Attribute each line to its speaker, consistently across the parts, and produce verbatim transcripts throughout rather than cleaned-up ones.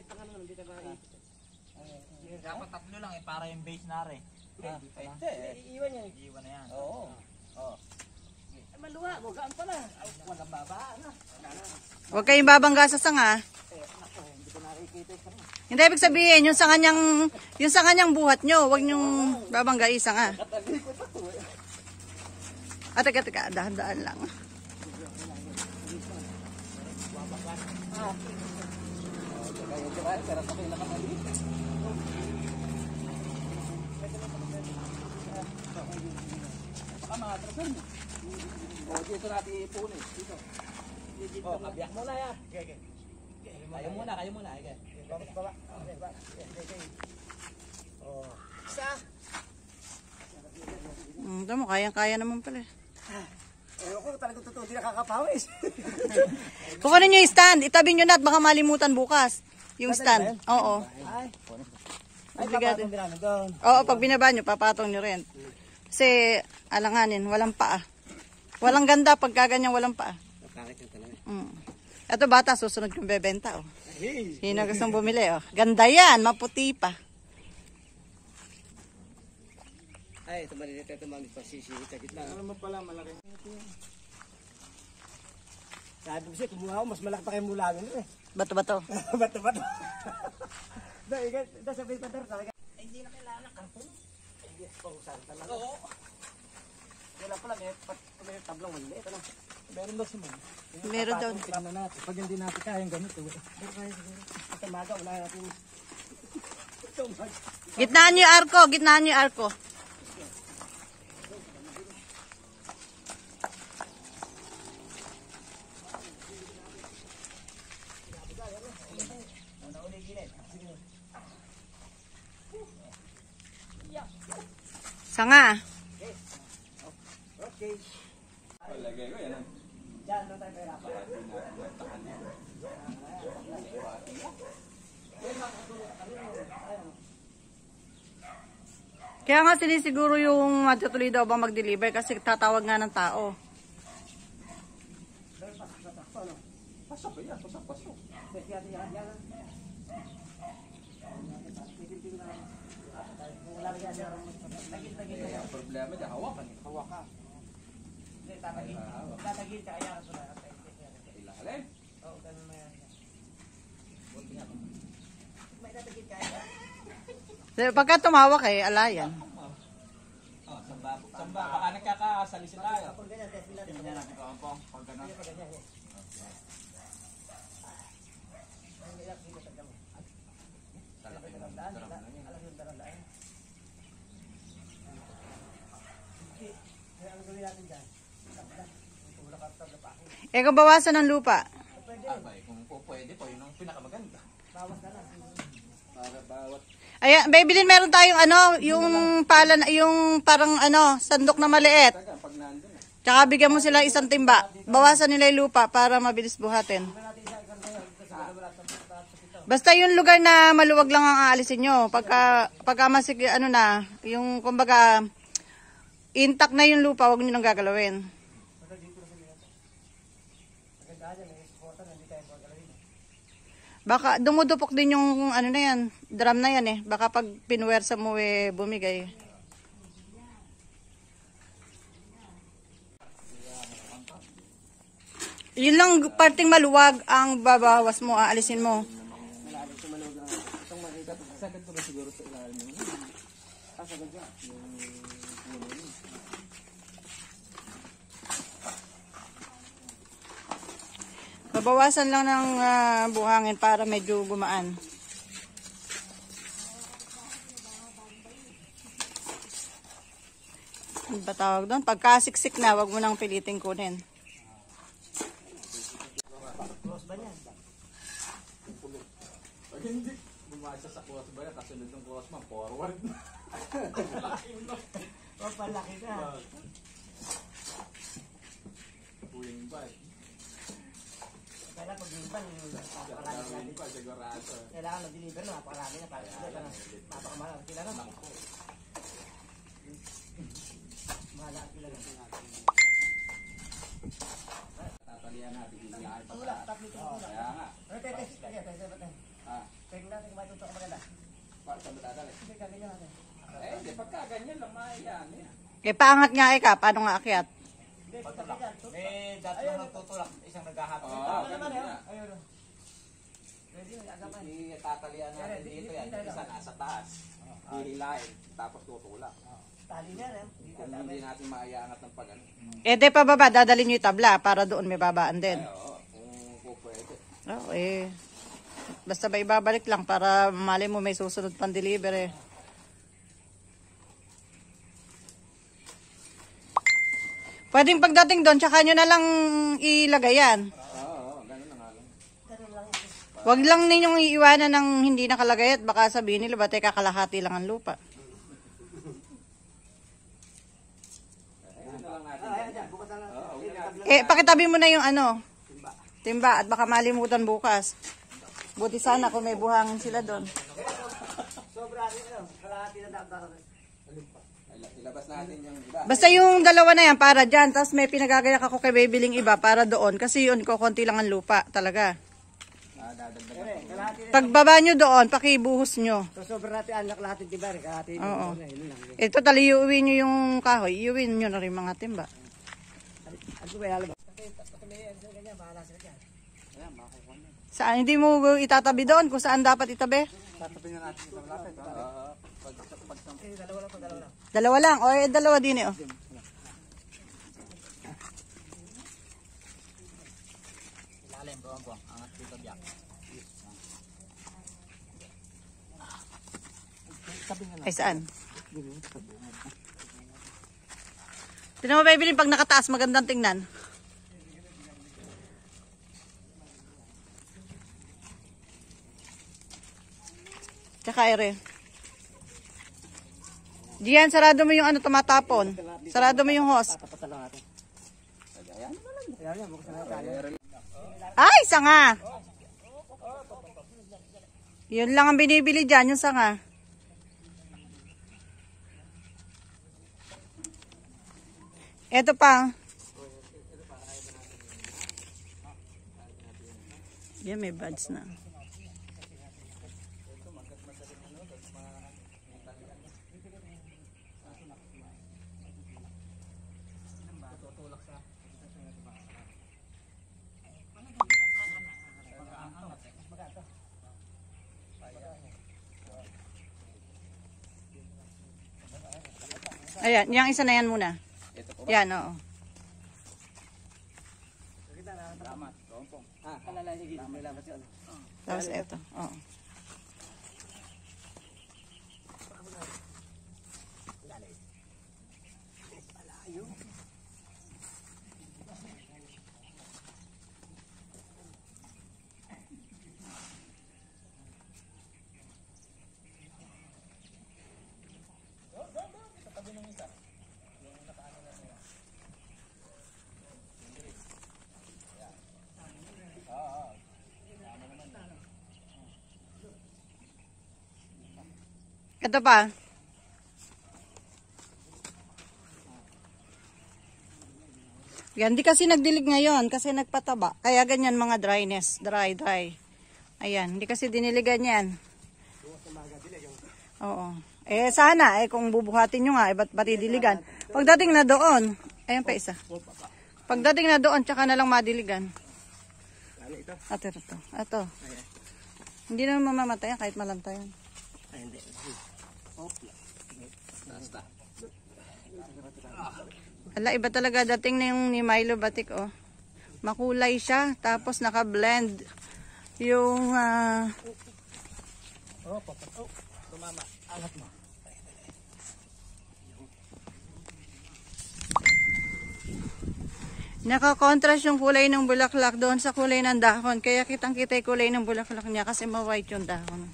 Speaker 1: Dapat tatlo lang eh, para yung base na rin.
Speaker 2: Hindi, iiwan yan.
Speaker 1: Iiwan na yan.
Speaker 2: Oo. Oo. Maluwa, bugaan pala. Walang babaan na.
Speaker 3: Huwag kayong babangga sa sanga.
Speaker 2: Hindi ko nakikita yung sanga.
Speaker 3: Hindi ibig sabihin, yung sanga niyang, yung sanga niyang buhat nyo, huwag nyong babangga yung sanga.
Speaker 2: Katabi ko pa to eh.
Speaker 3: Ah, teka, teka, dahan-dahan lang.
Speaker 2: Ah. Teka yung tira, pero sa kayo nakamali. Baka mga trasan mo. O, dito natin ipunin. Dito. O, kabiyak muna ya. Okay, okay. Kayo muna, kayo muna. Okay. Baba, baba. Okay, baba. Okay, okay. O, isa.
Speaker 3: Hmm, tamo, kayang-kaya naman pala.
Speaker 2: Ewan ko, talagang totoo, di nakakapawis.
Speaker 3: Kukunin nyo yung stand, itabi nyo na at baka malimutan bukas. Yung stand, oo.
Speaker 2: Ay, ay,
Speaker 3: Obligado.
Speaker 2: papatong binano doon.
Speaker 3: Oo, pag binaba nyo, papatong nyo rin. Kasi, alanganin, walang paa. Walang ganda pag kaganyan walang paa.
Speaker 2: Bakit yung talaga?
Speaker 3: Mm. Ito bata, susunod kong bebenta, oh.
Speaker 2: Hey!
Speaker 3: Sino gustong bumili, oh. Ganda yan, maputi pa.
Speaker 2: Ay, ito maliliit ito mami pasisihit sa gitna. Ano naman pala malaki? Sabi ko siya, kumuha ako, mas malaki pa kayo mula nun eh.
Speaker 3: Bato-bato.
Speaker 2: Bato, bato. Dahil, dahil sabi pa dar talaga. Ay, hindi na kailangan ng karton. Hindi, pahusan talaga. Oo. Wala pala, may, may tablong mali. Ito lang. Meron daw sumunod.
Speaker 3: Meron daw.
Speaker 2: Tignan natin. Pag hindi natin kayang ganito. Pero kaya siguro. Ito maga, wala natin. Ito maga.
Speaker 3: Gitnaan nyo yung arko, gitnaan nyo yung arko. Sanga.
Speaker 2: Okay. Lagay ko yan. Diyan, doon tayo pahirapan.
Speaker 3: Kaya nga sinisiguro yung matutuloy daw bang mag-deliver kasi tatawag nga ng tao.
Speaker 2: Pasok ba yan? Pasok, pasok. Yan, yan, yan. Ang problema dyan, hawakan eh. Hawakan. Hindi, tatagin. Tatagin ka, ayan. Ilalim? Oo, ganun na yan. May tatagin ka, ayan.
Speaker 3: Pagka tumawak eh, alayan.
Speaker 1: Oh, samba, samba, baka nagkakasali sila tayo.
Speaker 2: Kapag ganyan, test nila.
Speaker 1: Tingnan natin ko po, pag gano'n.
Speaker 2: Pag ganyan, eh. Ang ilap, hindi ka mo.
Speaker 1: Talaki na lang.
Speaker 2: Alam yung darandaan. Kaya ang gawin natin dyan, tabla. Tulak at tabla pa ako.
Speaker 3: Eh kung bawasan ng lupa.
Speaker 1: Abay, kung po pwede po, yun ang pinakamaganda.
Speaker 2: Bawas na lang. Para bawat.
Speaker 3: Ayan, baby din meron tayong ano, yung pala, yung parang ano, sandok na maliit.
Speaker 2: Pag nandun eh.
Speaker 3: Tsaka bigyan mo sila isang timba. Bawasan nila yung lupa para mabilis buhatin. Basta yung lugar na maluwag lang ang aalisin nyo. Pagka, pagka masig, ano na, yung kumbaga, intact na yung lupa, huwag nyo nang gagalawin. Baka dumudupok din yung ano na yan, drum na yan eh. Baka pag pinuwersa mo eh, bumigay. Yun lang parting maluwag ang babawas mo, aalisin mo.
Speaker 2: Malalim sa maluwag lang. Itong makikita, sagad ko ba siguro sa ilalim mo? Ah, sagad yan.
Speaker 3: Babawasan lang ng uh, buhangin para medyo gumaan. Ano ba tawag doon? Pagkasiksik na, wag mo nang piliting kunin.
Speaker 2: Cross ba yan?
Speaker 1: Pag hindi, bumasa sa cross ba yan, kasunod ng cross man, forward na.
Speaker 2: O, palaki ka.
Speaker 1: Puwing ba?
Speaker 2: Kailangan pag-iban, napakalaki natin.
Speaker 1: Pa, sigurado.
Speaker 2: Kailangan mag-deliver na, napakalaki na. Napakamahal. Sila na. Mahala sila na.
Speaker 1: Tatalian natin, hindi ay
Speaker 2: Tulak, tapos ito tulak.
Speaker 1: Kaya nga.
Speaker 2: Ano, tete? Kaya, tete, tete.
Speaker 1: Ah,
Speaker 2: Tingnan natin kung matuto ka maganda.
Speaker 1: Para sa madadali.
Speaker 2: Sige, gaganyan natin.
Speaker 1: Eh, hindi. Pagka ganyan lang, mayan.
Speaker 3: Eh, paangat nga eka, paano nga akyat?
Speaker 2: Hindi, pagka ganyan.
Speaker 4: Eh, dati nang nagtutulak, isang naghahatid.
Speaker 1: Oo,
Speaker 2: Tama
Speaker 1: ganun
Speaker 2: naman
Speaker 1: nga.
Speaker 2: eh. Ayun. Ready na, agapan.
Speaker 1: Hindi tatalian natin dito yan. Yung isa nasa taas. Hihilain. Tapos tutulak.
Speaker 2: Tali niya eh. Dito,
Speaker 1: Kung hindi natin maiangat ng pag ano.
Speaker 3: Eh, di pa baba, dadalhin nyo yung tabla para doon may babaan din.
Speaker 1: Ay, oo. Kung po pwede.
Speaker 3: Oo, eh. Basta ba ibabalik lang para mali mo may susunod pang delivery. Pwedeng pagdating doon, tsaka nyo na lang ilagay yan.
Speaker 1: Oo, oo. Ganun na nga lang.
Speaker 2: Ganun lang ito.
Speaker 3: Huwag lang ninyong iiwanan ng hindi nakalagay at baka sabihin nila, bate kakalahati lang ang lupa.
Speaker 1: Ayun na lang natin.
Speaker 2: Ah, ayan, ayan. Bukas na lang.
Speaker 1: Oo,
Speaker 2: Hindi,
Speaker 1: okay.
Speaker 2: nakabla-
Speaker 3: Eh, pakitabi mo na yung ano,
Speaker 2: Timba.
Speaker 3: timba at baka malimutan bukas. Buti sana kung may buhangin sila doon.
Speaker 2: Sobra rin ano. Kalahati na dapat.
Speaker 1: Ilabas natin yung iba.
Speaker 3: Basta yung dalawa na yan para dyan, tapos may pinagagayak ako kay bibiling iba para doon. Kasi yun, kukunti lang ang lupa talaga.
Speaker 1: Ah, dadagdagan
Speaker 2: Kaya,
Speaker 1: ko.
Speaker 2: kalahati na.
Speaker 3: Pagbaba nyo doon, pakibuhos nyo.
Speaker 2: So, sobra natin anak kalahati timba rin. Kalahati na.
Speaker 3: Oo.
Speaker 2: Yun lang.
Speaker 3: Ito tali, iuwi nyo yung kahoy, iuwi nyo na rin mga timba.
Speaker 2: Ano ba yan? Kasi, patuloy yan. Ganyan, bahala sila dyan.
Speaker 1: Ayan, makukuha na.
Speaker 3: Saan, hindi mo itatabi doon kung saan dapat itabi?
Speaker 1: Tatabi na natin ito malapit. Oo. Pag, pag,
Speaker 2: Eh, dalawa lang po, dalawa lang.
Speaker 3: Dalawa lang, o eh, dalawa din eh. Oh.
Speaker 4: Ilalim, buwang buwang. Angat dito biyak.
Speaker 3: Ay, saan? Tinan mo ba ibilin pag nakataas, magandang tingnan. Tsaka ere. Diyan, sarado mo yung ano tumatapon. Sarado mo yung hose.
Speaker 2: Tapat lang natin. Ayan, yan. Bukas na natin.
Speaker 3: Ay, sanga! Yun lang ang binibili dyan, yung sanga. Ito pa. Yan, may buds na. Ayan, yung isa na yan muna.
Speaker 1: ito po.
Speaker 3: Yan, oo.
Speaker 1: Salamat. Kompong. Ah,
Speaker 2: Alala, sige. May labas yun.
Speaker 3: Tapos ito, oo. Ito pa. Yan, di kasi nagdilig ngayon kasi nagpataba. Kaya ganyan mga dryness, dry, dry. Ayan, hindi kasi diniligan yan. Oo. Eh sana, eh kung bubuhatin nyo nga, eh ba't ba't didiligan? Pagdating na doon, ayan pa isa. Pagdating na doon, tsaka na lang madiligan. Ito, ito, ito. Ito. Hindi naman mamamatay yan kahit malantayan.
Speaker 2: Ay, hindi.
Speaker 1: basta.
Speaker 3: Ala, iba talaga dating na yung ni Milo Batik, oh. Makulay siya, tapos naka-blend yung ah,
Speaker 2: Oh, papa. Oh, tumama. Angat mo.
Speaker 3: naka-contrast yung kulay ng bulaklak doon sa kulay ng dahon. Kaya kitang-kita yung kulay ng bulaklak niya kasi ma-white yung dahon.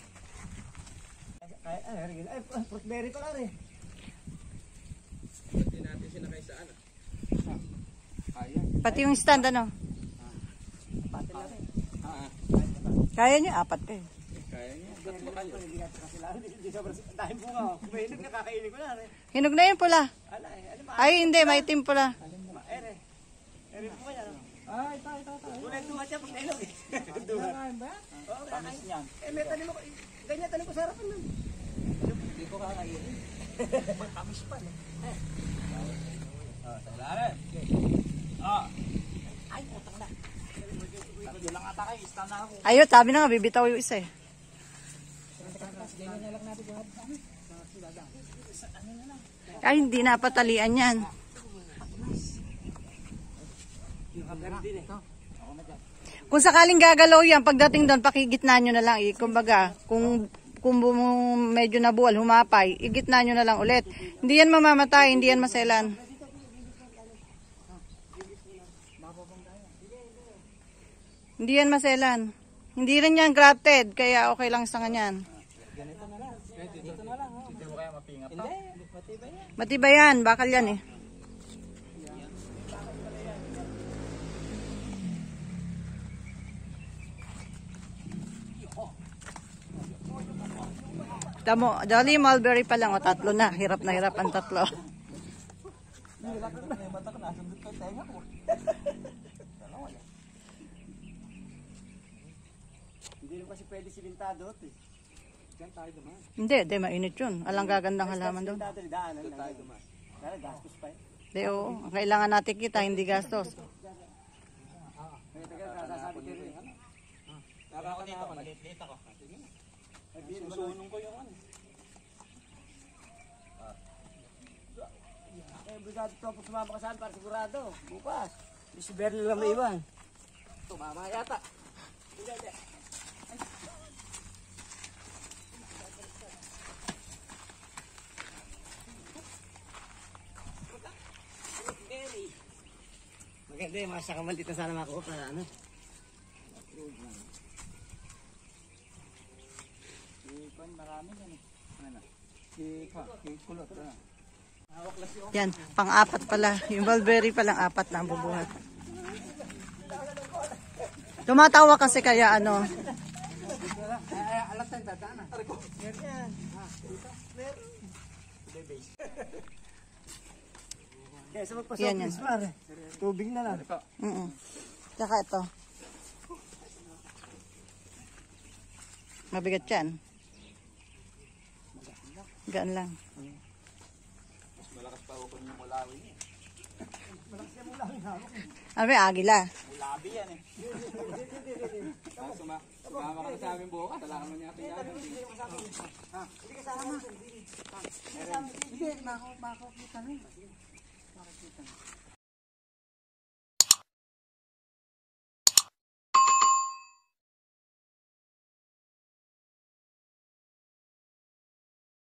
Speaker 2: Ay, ay, ay, ay, fruit berry pala rin.
Speaker 1: Hindi natin sinakay sa ano. Ayan.
Speaker 3: Pati yung stand, ano?
Speaker 2: Pati na rin.
Speaker 1: Ah, ah.
Speaker 3: Kaya niyo, apat kayo.
Speaker 1: Kaya niya. Tatlo kayo.
Speaker 2: Hindi nga kasi lang. Hindi sobrang dahil bunga. Kung may hinog na kakainin ko na rin.
Speaker 3: Hinog na yun pula.
Speaker 2: Ala, eh, ano ba?
Speaker 3: Ay, hindi, may itim pula.
Speaker 2: Ere. Ere po kaya.
Speaker 1: Ay, tayo, tayo, tayo.
Speaker 2: Wala yung duha siya pag nailog eh. Duha.
Speaker 1: Kain ba?
Speaker 2: Oo,
Speaker 4: Tamis niyan.
Speaker 2: Eh, may tanim ko. Ganyan tanim ko sa harapan nun.
Speaker 4: Hindi ko kakainin.
Speaker 2: Matamis pa, no?
Speaker 4: Oh, sa ilalim. Oh.
Speaker 2: Ay, utang na.
Speaker 4: Tatlo lang ata kayo. Stand na ako.
Speaker 3: Ayun, sabi na nga, bibitaw yung isa eh.
Speaker 2: Ganyan na lang natin yung
Speaker 3: Ay, hindi na patalian yan.
Speaker 2: Yung haber din eh.
Speaker 3: Kung sakaling gagalaw yan, pagdating doon, pakigitna nyo na lang. Eh. Kumbaga, kung, kung bum- medyo nabuwal, humapay, igitna nyo na lang ulit. Hindi yan mamamatay, hindi yan maselan. Hindi yan maselan. Hindi rin yan grafted, kaya okay lang sa ganyan.
Speaker 2: Ganito na lang. Dito na lang. Oh.
Speaker 4: Hindi mo kaya mapingap to.
Speaker 2: Hindi, matibay yan.
Speaker 3: Matibay yan, bakal yan eh. Tamo, Jolly Mulberry pa lang o tatlo na. Hirap na hirap ang tatlo.
Speaker 2: Hirap na may mata ko. Nasundot ko yung tenga ko. Hindi rin kasi pwede silintado ito eh. Diyan tayo dumaan.
Speaker 3: Hindi, hindi, mainit yun. Alang gagandang halaman doon.
Speaker 2: Silintado, daanan lang. Tayo dumaan. Kaya gastos pa eh.
Speaker 3: Hindi, oo. Ang kailangan natin kita, hindi gastos.
Speaker 2: Kaya tagal, kasasabi ko rin.
Speaker 4: Tara ako dito. Maliit-liit ako.
Speaker 2: Susunong ko yung ano. Eh, brigado to po sumama ka saan para sigurado. Bukas. Di si Berli lang may iwan. Tumama yata. Hindi, hindi. Maganda yung mga sakamal dito sana makuha para ano.
Speaker 4: Ikon, marami yan eh. Ano? Si, si kulot. Ano?
Speaker 3: Yan, pang-apat pala. Yung mulberry palang apat na ang bubuhat. Tumatawa kasi kaya ano.
Speaker 2: Alat tayo dadaan ah. Meron yan. Meron. Kaya sa
Speaker 3: Yan,
Speaker 2: magpasok,
Speaker 3: yan.
Speaker 2: tubig na lang.
Speaker 3: Mm-mm. Tsaka ito. Mabigat yan. Gaan lang.
Speaker 1: Mas malakas pa ukon yung mulawi niya.
Speaker 3: Ano ba, agila?
Speaker 4: Mulabi yan eh.
Speaker 1: Ah, suma, sumama ka na sa amin bukas. Wala ka man niya pinagin.
Speaker 2: Hindi kasama. Hindi, makakita na. Makakita na.